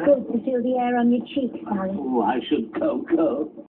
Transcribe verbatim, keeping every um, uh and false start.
good to feel the air on your cheeks, darling. Why should Coco?